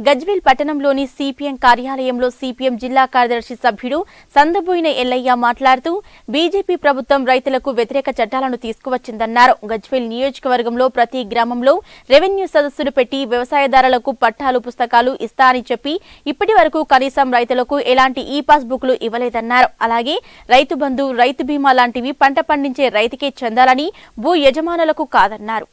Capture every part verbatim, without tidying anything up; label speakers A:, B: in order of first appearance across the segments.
A: గజ్వేల్ పట్టణంలోని సిపిఎం కార్యాలయంలో సిపిఎం జిల్లా కార్యదర్శి సభ్యుడు సందబోయిన ఎల్లయ్య మాట్లాడుతూ బీజేపీ ప్రభుత్వం రైతులకు వ్యతిరేక చట్టాలను తీసుకువచ్చిందన్నారు. గజ్వేల్ నియోజకవర్గంలో ప్రతి గ్రామంలో రెవెన్యూ సదస్సులు పెట్టి వ్యవసాయదారులకు పట్టాలు పుస్తకాలు ఇస్తా అని చెప్పి ఇప్పటి వరకు కనీసం రైతులకు ఎలాంటి ఈ పాస్ బుక్లు ఇవ్వలేదన్నారు. అలాగే రైతు బంధు, రైతు బీమా లాంటివి పంట పండించే రైతుకే చెందాలని, భూ యజమానులకు కాదన్నారు.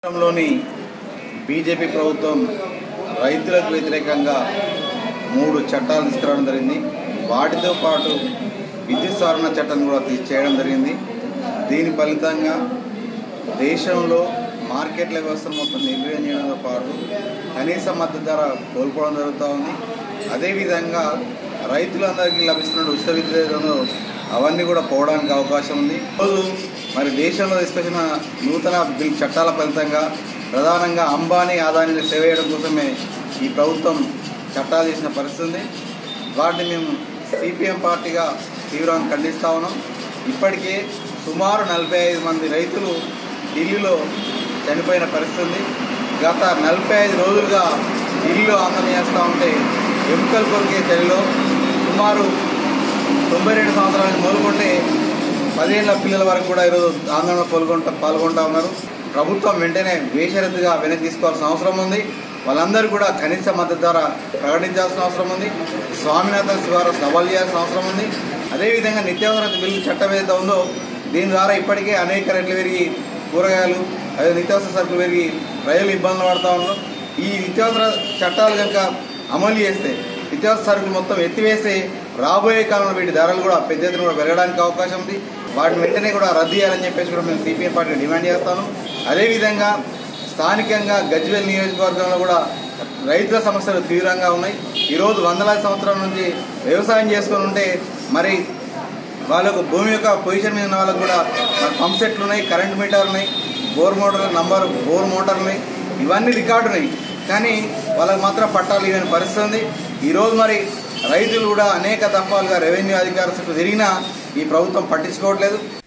B: బీజేపీ ప్రభుత్వం రైతులకు వ్యతిరేకంగా మూడు చట్టాలు తీసుకురావడం జరిగింది. వాటితో పాటు విద్యుత్ సవరణ చట్టాన్ని కూడా చేయడం జరిగింది. దీని ఫలితంగా దేశంలో మార్కెట్ల వ్యవస్థను మొత్తం నిర్వహణ చేయడంతో పాటు కనీస మద్దతు ధర కోల్పోవడం జరుగుతూ ఉంది. అదేవిధంగా రైతులందరికీ లభిస్తున్న ఉచిత విద్యుత్ అవన్నీ కూడా పోవడానికి అవకాశం ఉంది. ఈరోజు మరి దేశంలో తీసుకొచ్చిన నూతన బిల్ చట్టాల ఫలితంగా ప్రధానంగా అంబానీ ఆదాయాన్ని సేవ చేయడం కోసమే ఈ ప్రభుత్వం చట్టాలు చేసిన పరిస్థితి ఉంది. వాటిని మేము సిపిఎం పార్టీగా తీవ్రంగా ఖండిస్తూ ఉన్నాం. ఇప్పటికే సుమారు నలభై ఐదు మంది రైతులు ఢిల్లీలో చనిపోయిన పరిస్థితి ఉంది. గత నలభై ఐదు రోజులుగా ఢిల్లీలో ఆందోళన చేస్తూ ఉంటే ఎముకలు కొరికే చలిలో సుమారు తొంభై రెండు సంవత్సరాలకు మొదలుకుంటే పదిహేళ్ల పిల్లల వరకు కూడా ఈరోజు ఆందోళన పాల్గొంటా పాల్గొంటూ ఉన్నారు. ప్రభుత్వం వెంటనే బేషరతుగా వెనక్కి తీసుకోవాల్సిన అవసరం ఉంది. వాళ్ళందరూ కూడా కనీస మద్దతు ధర ప్రకటించాల్సిన అవసరం ఉంది. స్వామినాథన్ శివారు సవాల్ చేయాల్సిన అవసరం ఉంది. అదేవిధంగా నిత్యావసర బిల్లు చట్టం ఏదైతే ఉందో దీని ద్వారా ఇప్పటికే అనేక రేట్లు పెరిగి కూరగాయలు అదే నిత్యావసర సరుకులు పెరిగి ప్రజలు ఇబ్బందులు పడుతూ ఉన్నారు. ఈ నిత్యావసర చట్టాలు కనుక అమలు చేస్తే నిత్యావసర సరుకులు మొత్తం ఎత్తివేస్తే రాబోయే కాలంలో వీటి ధరలు కూడా పెద్ద ఎత్తున కూడా పెరగడానికి అవకాశం ఉంది. వాటిని వెంటనే కూడా రద్దు చేయాలని చెప్పేసి కూడా మేము సిపిఎం పార్టీ డిమాండ్ చేస్తాను. అదేవిధంగా స్థానికంగా గజ్వేల్ నియోజకవర్గంలో కూడా రైతుల సమస్యలు తీవ్రంగా ఉన్నాయి. ఈరోజు వందలాది సంవత్సరాల నుంచి వ్యవసాయం చేసుకొని ఉంటే మరి వాళ్ళకు భూమి యొక్క పొజిషన్ మీద ఉన్న వాళ్ళకు కూడా మరి పంప్ సెట్లు ఉన్నాయి, కరెంట్ మీటర్లు ఉన్నాయి, బోర్ మోటార్ నంబర్ బోర్ మోటార్లు ఉన్నాయి, ఇవన్నీ రికార్డు ఉన్నాయి. కానీ వాళ్ళకు మాత్రం పట్టాలు ఇవ్వని పరిస్థితి ఉంది. ఈరోజు మరి రైతులు కూడా అనేక దఫాలుగా రెవెన్యూ అధికారుల చుట్టూ తిరిగినా ఈ ప్రభుత్వం పట్టించుకోవట్లేదు.